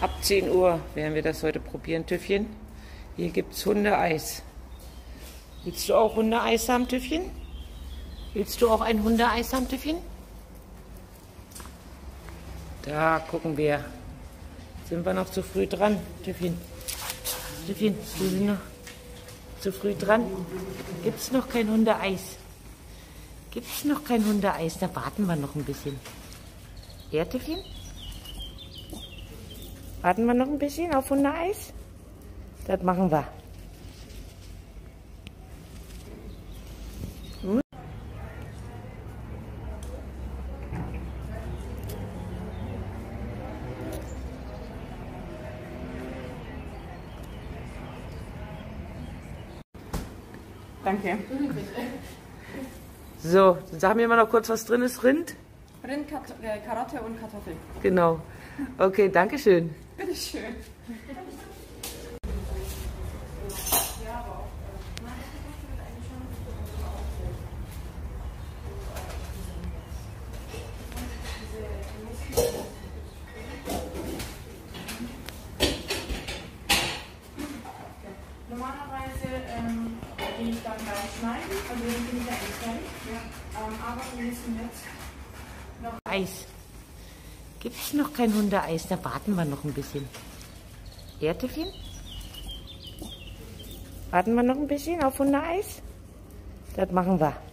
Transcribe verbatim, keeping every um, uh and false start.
Ab zehn Uhr werden wir das heute probieren, Tüffchen. Hier gibt es Hundeeis. Willst du auch Hundeeis haben, Tüffchen? Willst du auch ein Hundeeis haben, Tüffchen? Da gucken wir. Sind wir noch zu früh dran, Tüffchen? Tüffchen, wir sind noch zu früh dran. Gibt es noch kein Hundeeis? Gibt es noch kein Hundeeis? Da warten wir noch ein bisschen. Ja, Tüffchen? Warten wir noch ein bisschen auf Hundeeis? Das machen wir. Hm? Danke. So, dann sagen wir mal noch kurz, was drin ist. Rind? Rind, Kat äh, Karotte und Kartoffel. Genau. Okay, danke schön. Bitteschön. Normalerweise ähm, gehe ich dann gleich schneiden, also dann bin ich ja echt fertig. Ja. Ähm, aber wir müssen jetzt noch Eis. Gibt es noch kein Hundeeis? Da warten wir noch ein bisschen. Ja, Tüffchen? Warten wir noch ein bisschen auf Hundeeis? Das machen wir.